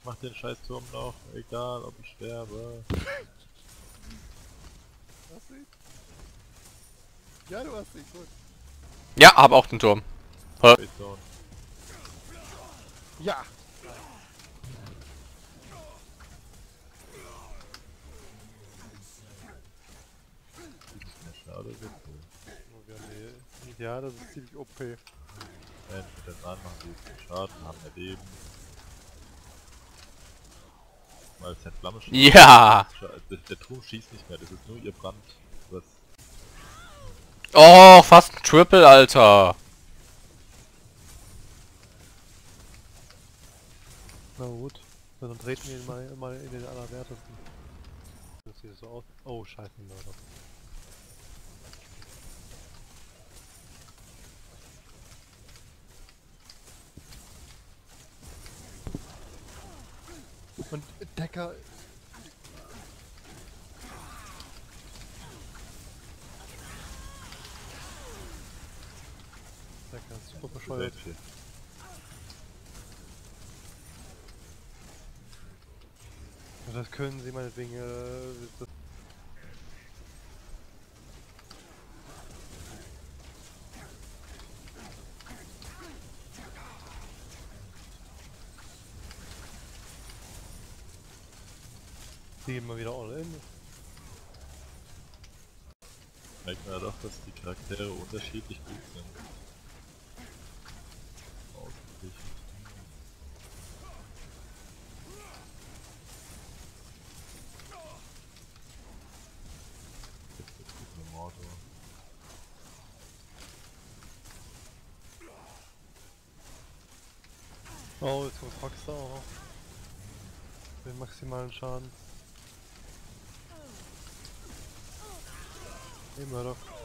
mach den scheiß Turm noch, egal ob ich sterbe. Hast du ihn? Ja, du hast ihn, gut. Ja, hab auch den Turm. Zone. Ja! Schade, wird Oh, wir haben die... Ja, das ist ziemlich OP. Mensch, mit den Sand machen die viel Schaden, haben wir Leben. Weil es halt Flamme schießt. Ja! Der Turm schießt nicht mehr, das ist nur ihr Brand. Was? Oh, fast ein Triple, Alter. Na gut. Dann treten wir ihn mal in den Allerwertesten. Das sieht so aus. Oh, scheiße, Mörder. Und Decker... Decker ist super bescheuert. Das können sie meinetwegen... das die gehen mal wieder all in. Merkt man ja doch, dass die Charaktere unterschiedlich gut sind. Ausgeglichen. Jetzt ist gut mit Mordor. Oh, jetzt kommt Rockstar auch noch. Den maximalen Schaden. Hey, Murdoch.